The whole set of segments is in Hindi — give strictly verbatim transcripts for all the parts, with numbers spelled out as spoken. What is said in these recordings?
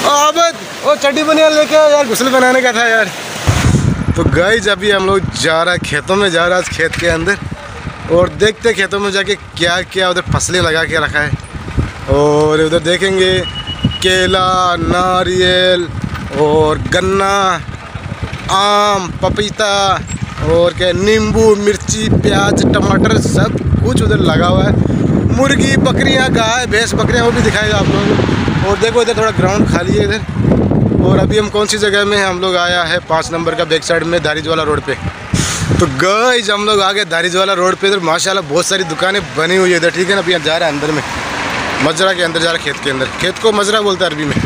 आबद वो चड्डी बनियान लेके यार गुस्ल बनाने का था यार। तो गाइस अभी हम लोग जा रहा है खेतों में, जा रहा है खेत के अंदर और देखते खेतों में जाके क्या क्या उधर फसलें लगा के रखा है। और उधर देखेंगे केला, नारियल और गन्ना, आम, पपीता और क्या नींबू, मिर्ची, प्याज, टमाटर सब कुछ उधर लगा हुआ है। मुर्गी, बकरियां, गाय, भैंस, बकरियां वो भी दिखाएगा आप लोगों को। और देखो इधर थोड़ा ग्राउंड खाली है इधर। और अभी हम कौन सी जगह में हम लोग आया है, पाँच नंबर का बैक साइड में दारिजवाला रोड पे। तो गाइस हम लोग आ गए दारिजवाला रोड पे। इधर माशाल्लाह बहुत सारी दुकानें बनी हुई है इधर, ठीक है ना। अभी जा रहा है अंदर में, मजरा के अंदर जा रहा है, खेत के अंदर। खेत को मजरा बोलता है अरबी में।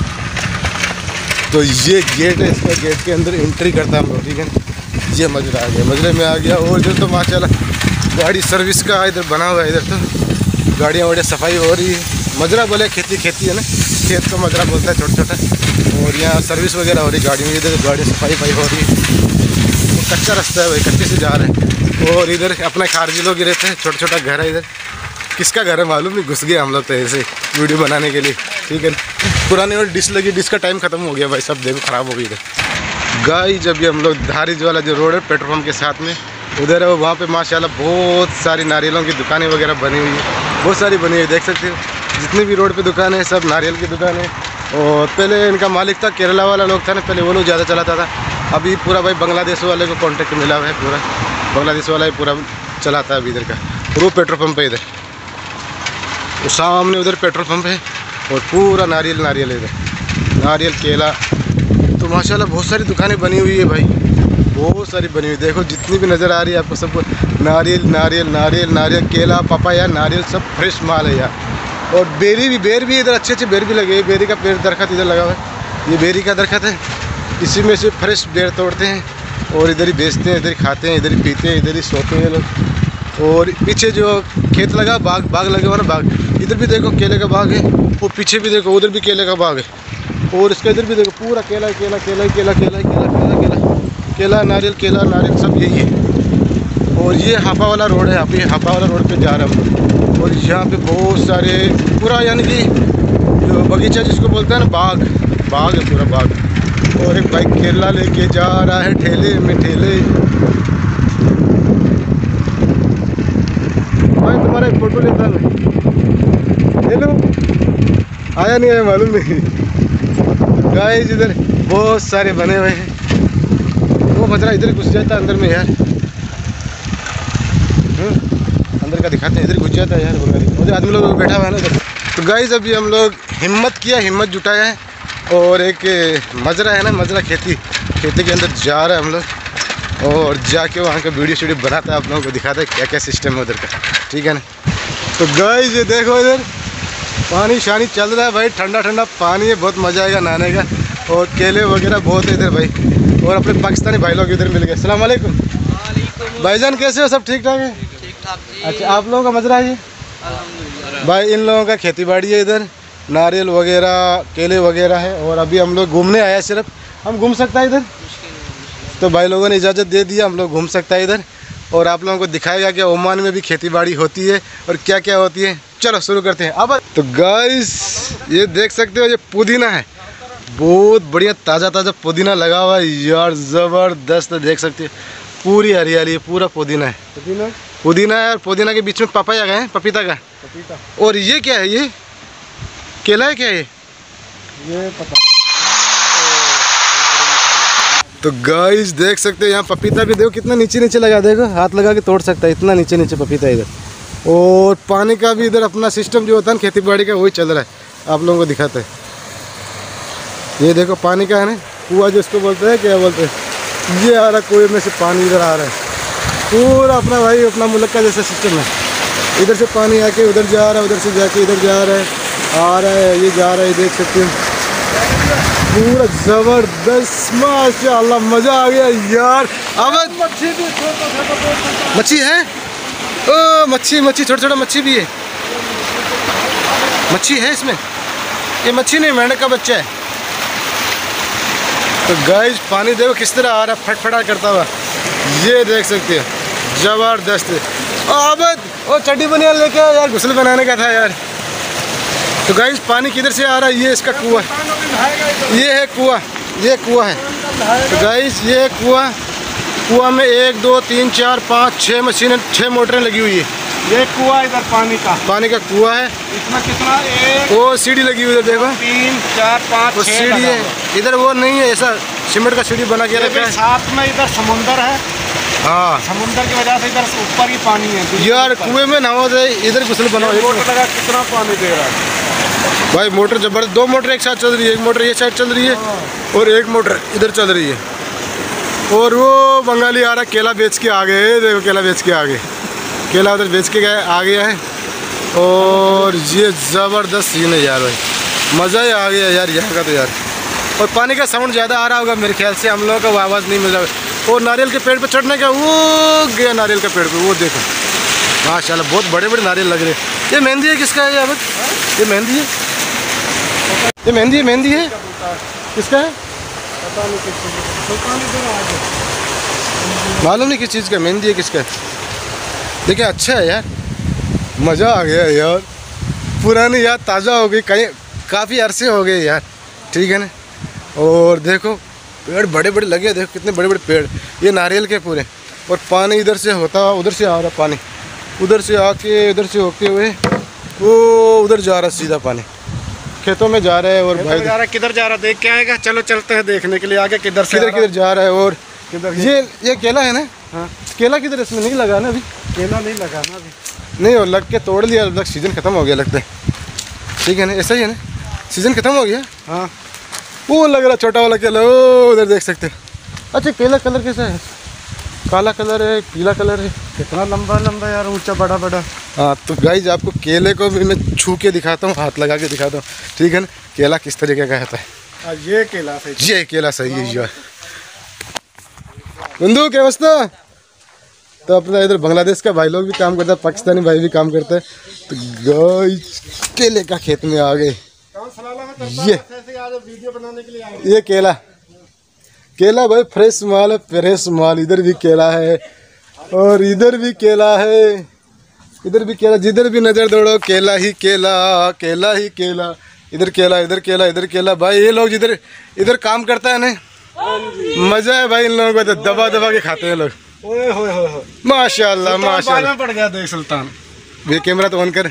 तो ये गेट है, इसका गेट के अंदर एंट्री करता है हम लोग, ठीक है। ये मजरा आ गया, मजरे में आ गया। और इधर तो माशाल्लाह गाड़ी सर्विस का इधर बना हुआ है। इधर तो गाड़ियाँ वाड़ियाँ सफाई हो रही है। मजरा बोले खेती खेती है ना, खेत को मजरा बोलता है छोटा छोटा। और यहाँ सर्विस वगैरह हो रही गाड़ियों की। इधर गाड़ी सफाई वफाई हो रही है। वो कच्चा रास्ता है भाई, कच्चे से जा रहे हैं। और इधर अपने खारजी लोग रहते हैं, छोटा छोटा घर है इधर। किसका घर है मालूम नहीं, घुस गया हम लोग तो ऐसे वीडियो बनाने के लिए, ठीक है। पुरानी और डिश लगी, डिश का टाइम खत्म हो गया भाई, सब देखो ख़राब हो गई इधर। गाइस जब भी हम लोग दारिजवाला जो रोड है पेट्रोल पंप के साथ में उधर है, वहाँ पे माशाल्लाह बहुत सारी नारियलों की दुकानें वगैरह बनी हुई है, बहुत सारी बनी हुई है, देख सकते हो। जितनी भी रोड पे दुकान है सब नारियल की दुकान है। और पहले इनका मालिक था केरला वाला लोग था ना, पहले वो लोग ज़्यादा चलाता था। अभी पूरा भाई बांग्लादेश वाले को कॉन्टेक्ट मिला हुआ है, पूरा बांग्लादेश वाला ही पूरा चलाता है अभी इधर का। और वो पेट्रोल पंप है इधर, वो सामने उधर पेट्रोल पंप है और पूरा नारियल नारियल है इधर, नारियल, केला। तो माशाल्लाह बहुत सारी दुकानें बनी हुई है भाई, बहुत सारी बनी हुई। देखो जितनी भी नज़र आ रही है आपको सबको नारियल नारियल नारियल नारियल, केला, पपाया, नारियल, सब फ्रेश माल है यार। और बेरी भी, बेर भी इधर अच्छे अच्छे बेर भी लगे हैं। बेरी का पेड़ दरख्त इधर लगा हुआ है, ये बेरी का दरख्त है। इसी में से फ्रेश बेर तोड़ते हैं और इधर ही बेचते हैं, इधर ही खाते हैं, इधर ही पीते हैं, इधर ही सोते हैं लोग। और पीछे जो खेत लगा, बाग बाग लगे हुआ ना बाग, इधर भी देखो केले का बाग है। और पीछे भी देखो उधर भी केले का बाग है। और इसका इधर भी देखो पूरा केला केला केला केला केला केला केला केला केला, नारियल, केला, नारियल, सब यही है। और ये हाफा वाला रोड है, अभी हाफा वाला रोड पे जा रहा हूँ। और यहाँ पे बहुत सारे पूरा यानी कि जो बगीचा जिसको बोलते हैं ना, बाग बाग है, पूरा बाग। और एक बाइक केला लेके जा रहा है ठेले में, ठेले। भाई तुम्हारा एक फोटो लेता है, हेलो, आया नहीं आया मालूम नहीं। गाइस इधर बहुत सारे बने हुए हैं। वो मजरा इधर घुस जाता है अंदर में यार, अंदर का दिखाते हैं, इधर घुस जाता है यार बंगाली। आदमी लोग बैठा हुआ है ना इधर। तो गाइस अभी हम लोग हिम्मत किया, हिम्मत जुटाया है। और एक मजरा है ना, मजरा खेती खेती के अंदर जा रहा है हम लोग। और जाके वहाँ का वीडियो वीडियो बनाता है, आप लोगों को दिखाता है क्या क्या सिस्टम है उधर का, ठीक है ना। तो गाइस ये देखो इधर पानी शानी चल रहा है भाई, ठंडा ठंडा पानी है, बहुत मज़ा आएगा नहाने का। और केले वगैरह बहुत है इधर भाई। और अपने पाकिस्तानी भाई लोग इधर मिल गए। अस्सलाम वालेकुम भाईजान, कैसे हो? सब ठीक ठाक है? ठीक ठाक जी। अच्छा आप लोगों का मजरा है भाई? इन लोगों का खेती बाड़ी है इधर, नारियल वगैरह, केले वगैरह है। और अभी हम लोग घूमने आया, सिर्फ हम घूम सकता है इधर, तो भाई लोगों ने इजाज़त दे दिया, हम लोग घूम सकता है इधर। और आप लोगों को दिखाएगा कि ओमान में भी खेती बाड़ी होती है और क्या क्या होती है। चलो शुरू करते हैं अब। तो गाइस ये देख सकते हो, ये पुदीना है, बहुत बढ़िया ताज़ा ताज़ा पुदीना लगा हुआ है यार, ज़बरदस्त। देख सकते हो पूरी हरियाली है, पूरा पुदीना है, पुदीना पुदीना है। और पुदीना के बीच में पपाया गया है, पपीता का पपीता। और ये क्या है? ये केला है क्या? ये ये पता। तो गाइस देख सकते हो यहाँ पपीता भी देखो कितना नीचे नीचे लगा, देखो हाथ लगा के तोड़ सकता है, इतना नीचे नीचे पपीता इधर। और पानी का भी इधर अपना सिस्टम जो होता है ना खेती बाड़ी का, वही चल रहा है, आप लोगों को दिखाते हैं। ये देखो पानी का है ना, कुआं जिसको बोलते हैं, क्या बोलते हैं, ये आ रहा कुएं में से पानी इधर आ रहा है, पूरा अपना भाई अपना मुल्क का जैसा सिस्टम है। इधर से पानी आके उधर जा रहा है, उधर से जाके इधर जा रहा है, आ रहा है, ये जा रहा है, देख सकते हो पूरा ज़बरदस्त। माशाल्लाह मज़ा आ गया यार। अब मच्छी भी, मच्छी है, ओ मच्छी मच्छी छोटा छोटा मच्छी भी है, मच्छी है इसमें। ये मच्छी नहीं, मेंढक का बच्चा है। तो गाइस पानी देखो किस तरह आ रहा है, फटफटा करता हुआ, ये देख सकते हो, ज़बरदस्त। आबद वो चड्डी बनियान लेके यार गुस्ल बनाने का था यार। तो गाइस पानी किधर से आ रहा है? ये इसका कुआं, ये है कुआं, ये कुआं है। तो गाइस ये कुआं, कुआं में एक दो तीन चार पाँच छः मशीनें, छः मोटरें लगी हुई है। ये कुआं इधर पानी का पानी का कुआं है। इसमें कितना? एक, वो सीढ़ी लगी हुई है, देखो तीन चार पाँच वो सीढ़ी है। इधर वो नहीं है, ऐसा सीमेंट का सीढ़ी बना के रखा है। साथ में इधर समुंदर है। हाँ, समुंदर की वजह से इधर से ऊपर ही पानी है यार। कुएं में नहाओ जाए, इधर गुस्ल बनाओ। मोटर लगा कितना पानी दे रहा है भाई। मोटर जबरदस्त, दो मोटर एक साथ चल रही है। एक मोटर ये साइड चल रही है और एक मोटर इधर चल रही है। और वो बंगाली आ रहा है केला बेच के आ गए, देखो केला बेच के आ गए, केला उधर बेच के गए आ गया है। और ये ज़बरदस्त सीन है यार भाई, मज़ा ही आ गया यार यहाँ का तो यार। और पानी का साउंड ज़्यादा आ रहा होगा मेरे ख्याल से, हम लोगों को आवाज़ नहीं मिल रहा। और नारियल के पेड़ पे चढ़ने का, वो गया नारियल के पेड़ पे, वो देखो माशाल्लाह बहुत बड़े बड़े नारियल लग रहे हैं। ये मेहंदी है, किसका है यार? ये मेहंदी है, ये मेहंदी है, मेहंदी है, किसका है? मालूम नहीं किस चीज़ का मेहंदी है, किसका है। देखिए अच्छा है यार, मज़ा आ गया यार, पुरानी याद ताज़ा हो गई, कहीं काफ़ी अरसे हो गए यार, ठीक है ना। और देखो पेड़ बड़े बड़े लगे, देखो कितने बड़े बड़े पेड़, ये नारियल के पूरे। और पानी इधर से होता, उधर से आ रहा पानी, उधर से आके इधर से होते हुए वो उधर जा रहा सीधा पानी, खेतों में जा रहा है। और भाई जा रहा है, किधर जा रहा है देख के आएगा। चलो चलते हैं देखने के लिए आगे किधर से किधर किधर जा रहा है। और किधर ये ये केला है ना? हाँ, केला किधर? इसमें नहीं लगा ना अभी, केला नहीं लगा ना अभी। नहीं, और लग के तोड़ लिया, लग सीज़न ख़त्म हो गया लगता है, ठीक है ना, ऐसा ही है ना, सीज़न ख़त्म हो गया। हाँ, वो लग रहा छोटा वाला केला, ओ उधर देख सकते हो। अच्छा केला कलर कैसा है? काला कलर है, पीला कलर है, कितना लंबा लंबा यार, ऊंचा बड़ा बड़ा। हाँ तो गाइस आपको केले को भी मैं छू के दिखाता हूँ, हाथ लगा के दिखाता हूँ, ठीक है ना, केला किस तरीके का होता है। ये केला सही, ये केला सही है यार। बंधु क्या अवस्था? तो अपना इधर बांग्लादेश का भाई लोग भी काम करता है, पाकिस्तानी भाई भी काम करता है। तो गाइस केले का खेत में आ गए, ये वीडियो बनाने के लिए आए। ये केला, केला भाई फ्रेश माल है, फ्रेश माल। इधर भी केला है और इधर भी केला है, इधर भी केला, जिधर भी नजर दौड़ो केला ही केला, केला ही केला। इधर केला, इधर केला, इधर केला। भाई ये लोग इधर इधर काम करता है ना, मजा है भाई इन लोगों को, तो दबा दबा के खाते हैं लोग। ओए होए होए, माशाल्लाह माशाल्लाह। पड़ गया देख सुल्तान। ये कैमरा तो ऑन कर।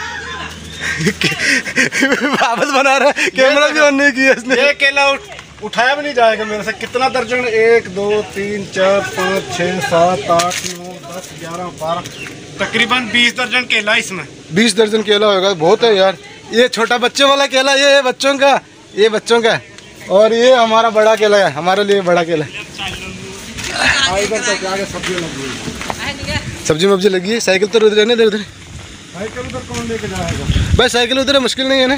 वापस बना रहा है, कैमरा भी ऑन नहीं किया इसने। ये केला उठ, उठाया भी नहीं जाएगा मेरे से। कितना दर्जन? एक दो तीन चार पाँच छः सात आठ नौ दस ग्यारह बारह, तकरीबन बीस दर्जन केला इसमें। बीस दर्जन केला होगा, बहुत है यार। ये छोटा बच्चों वाला केला, ये है बच्चों का, ये बच्चों का। और ये हमारा बड़ा केला है, हमारे लिए बड़ा केला। सब्जी लगी है, सब्जी मब्जी लगी है। साइकिल तो उधर है ना, इधर उधर। साइकिल उधर कौन लेके जाएगा भाई? साइकिल उधर है, मुश्किल नहीं है ना।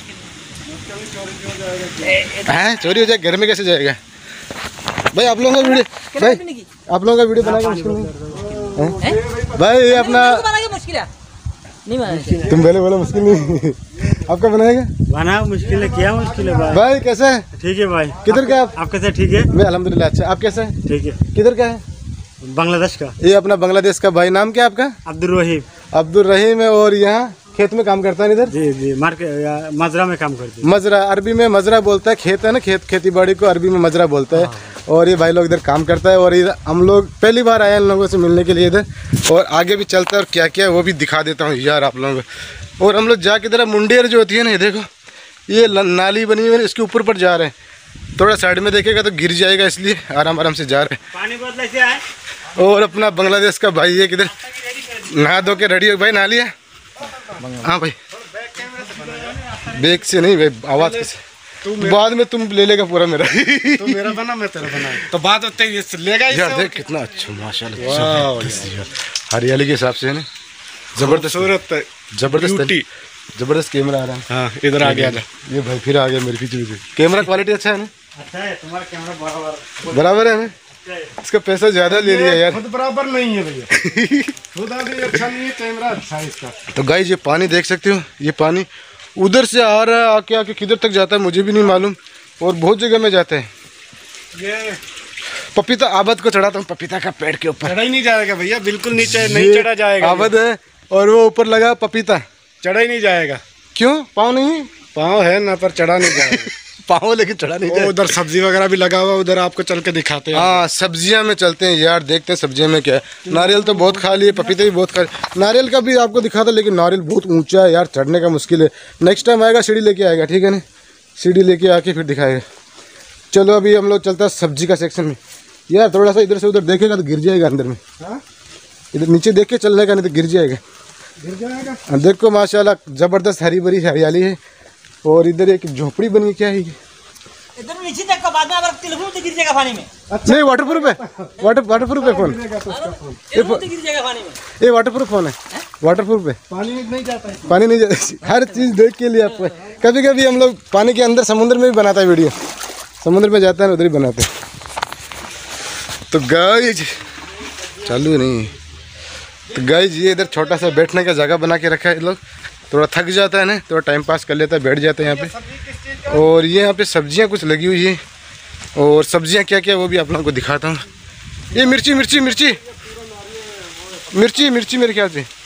हाँ चोरी हो जाए, घर में कैसे जाएगा भाई? आप लोगों का वीडियो, भाई आप लोगों का वीडियो बनाएगा मुश्किल नहीं भाई? ये अपना मुश्किल है नहीं, तुम पहले बोलो मुश्किल नहीं, आपका बनाएगा? बना मुश्किल है, क्या मुश्किल है भाई? भाई कैसा है? ठीक है भाई। किधर का आप? आप कैसे? ठीक है, मैं अल्हम्दुलिल्लाह अच्छा। आप कैसे हैं? ठीक है। किधर का है? बांग्लादेश का। ये अपना बांग्लादेश का भाई। नाम क्या आपका? अब्दुल रहीम। अब्दुल रहीम है। और यहाँ खेत में काम करता है इधर? जी जी, मार्केट मजरा में काम करते हैं। मजरा, अरबी में मजरा बोलता है, खेत है ना, खेत खेती बाड़ी को अरबी में मजरा बोलता है। और ये भाई लोग इधर काम करता है। और इधर हम लोग पहली बार आए हैं इन लोगों से मिलने के लिए इधर, और आगे भी चलता है और क्या क्या है वो भी दिखा देता हूँ यार आप लोगों को। और हम लोग जाके इधर मुंडेर जो होती है ना, ये देखो ये नाली बनी हुई है, इसके ऊपर पर जा रहे हैं। थोड़ा साइड में देखेगा तो गिर जाएगा, इसलिए आराम आराम से जा रहे हैं। पानी बोतल से आए। और अपना बांग्लादेश का भाई है, किधर नहा धो के रेडी हो भाई, नहा लिया? हाँ भाई, बैग से नहीं भाई, आवाज़ कैसे? बाद में तुम ले लेगा पूरा मेरा। तो मेरा बना, मैं तेरा बना, तो बात होते ही लेगा यार। देख कितना अच्छा, माशाल्लाह, हरियाली के हिसाब से है ना, जबरदस्त सूरत, जबरदस्त जबरदस्त कैमरा आ रहा है। हाँ इधर आ गया। ये भाई फिर आ गया मेरे पीछे पीछे। कैमरा क्वालिटी अच्छा है ना? अच्छा है, तुम्हारा कैमरा बराबर बराबर है ना? इसका पैसा ज्यादा ले लिया यार। खुद बराबर नहीं है भैया, खुद भी अच्छा नहीं है, कैमरा अच्छा है इसका। तो गाइस ये पानी देख सकते हो, ये पानी उधर से आ रहा है, आके आके किधर तक जाता है मुझे भी नहीं मालूम, और बहुत जगह में जाता है। ये पपीता आबद को चढ़ाता हूँ, पपीता का पेड़ के ऊपर। चढ़ा ही नहीं जाएगा भैया, बिल्कुल नीचे नहीं चढ़ा जाएगा। आबद है और वो ऊपर लगा पपीता, चढ़ा ही नहीं जाएगा। क्यों पाँव नहीं? पाँव है ना, पर चढ़ा नहीं जाएगा। पाँव लेकिन चढ़ा नहीं वो जाए। उधर सब्जी वगैरह भी लगा हुआ, उधर आपको चल के दिखाते हैं। हाँ सब्जियां में चलते हैं यार, देखते हैं सब्जियों में क्या है। नारियल तो बहुत खा लिए, पपीते भी बहुत खा लिए, नारियल का भी आपको दिखाता, लेकिन नारियल बहुत ऊंचा है यार, चढ़ने का मुश्किल है। नेक्स्ट टाइम आएगा सीढ़ी लेके आएगा, ठीक है ना, सीढ़ी लेके आके फिर दिखाएगा। चलो अभी हम लोग चलते हैं सब्जी का सेक्शन में। यार थोड़ा सा इधर से उधर देखेगा तो गिर जाएगा अंदर में। हाँ? इधर नीचे देख के चलने का, नहीं तो गिर जाएगा। गिर जाएगा। देखो माशाल्लाह ज़बरदस्त हरी भरी हरियाली है। और इधर एक झोपड़ी बनी, क्या है ये? इधर नीचे तक का बाद में अगर टेलीफोन तो गिर जाएगा पानी में। अच्छा नहीं, वाटरप्रूफ है, वाटर वाटरप्रूफ है फोन, टेलीफोन तो गिर जाएगा पानी में। ये वाटरप्रूफ फोन है, वाटरप्रूफ है। पानी नहीं जाता है। पानी नहीं जाता, हर चीज़ देख के लिए आपको। कभी कभी हम लोग पानी के अंदर समुद्र में भी बनाता है वीडियो, समुद्र में जाता है उधर ही बनाते हैं। तो गाइस चालू नहीं, तो गाइस ये इधर छोटा सा बैठने का जगह बना के रखा है। लोग थोड़ा थक जाता है ना, थोड़ा टाइम पास कर लेता है, बैठ जाते हैं यहाँ पे। और ये यहाँ पे सब्जियाँ कुछ लगी हुई है, और सब्जियाँ क्या क्या वो भी आप लोगों को दिखाता हूँ। ये मिर्ची मिर्ची मिर्ची मिर्ची मिर्ची मेरे ख्याल से